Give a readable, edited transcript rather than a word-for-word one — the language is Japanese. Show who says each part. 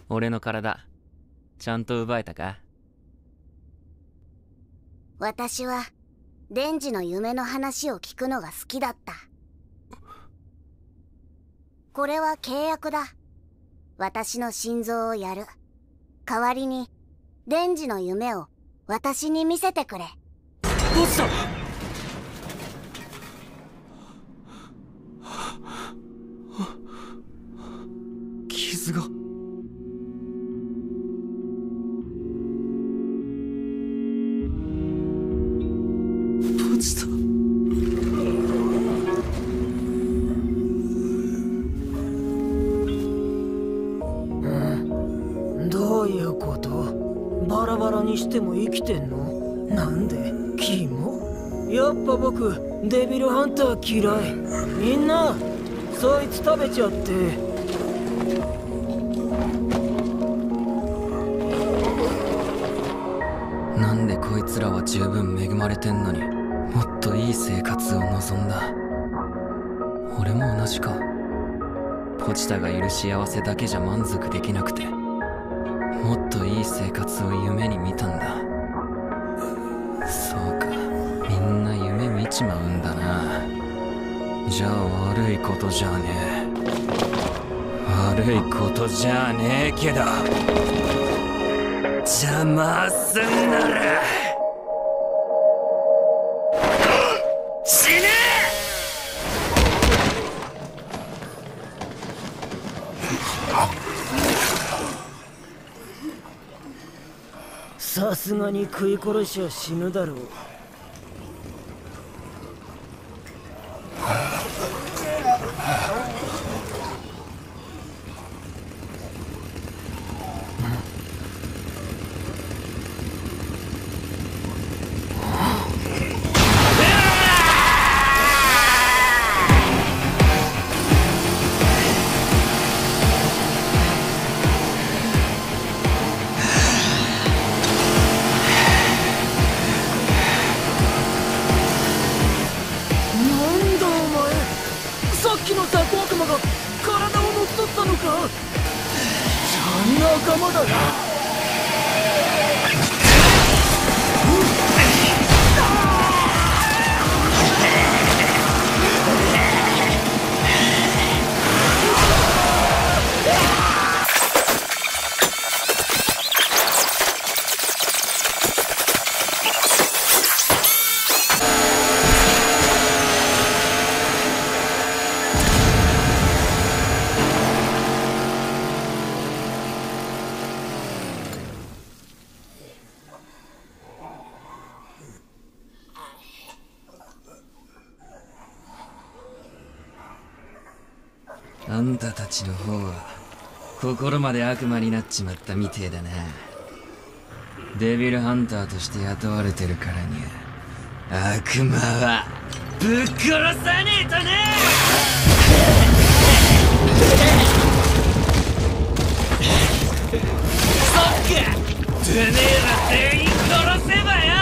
Speaker 1: 俺の体ちゃんと奪えたか？
Speaker 2: 私はデンジの夢の話を聞くのが好きだった。これは契約だ。私の心臓をやる。代わりにデンジの夢を私に見せてくれ。
Speaker 1: どうした？傷が。閉じた。
Speaker 3: どういうこと？バラバラにしても生きてんの？なんで？キモ？やっぱ僕デビルハンター嫌い。みんなそいつ食べちゃって。
Speaker 1: なんでこいつらは十分恵まれてんのにもっといい生活を望んだ。俺も同じか。ポチタがいる幸せだけじゃ満足できなくてもっといい生活を夢に見たんだ。そうか、みんな夢見ちまうんだな。じゃあ悪いことじゃねえ。悪いことじゃねえけど邪魔すんなら死ね
Speaker 3: え！さすがに食い殺しは死ぬだろう。さっきの雑魚悪魔が体を乗っ取ったのか？仲間だな。
Speaker 1: あんたたちの方は心まで悪魔になっちまったみてえだな。デビルハンターとして雇われてるからには悪魔はぶっ殺さねえとな。そっか、てめえら全員殺せばよ。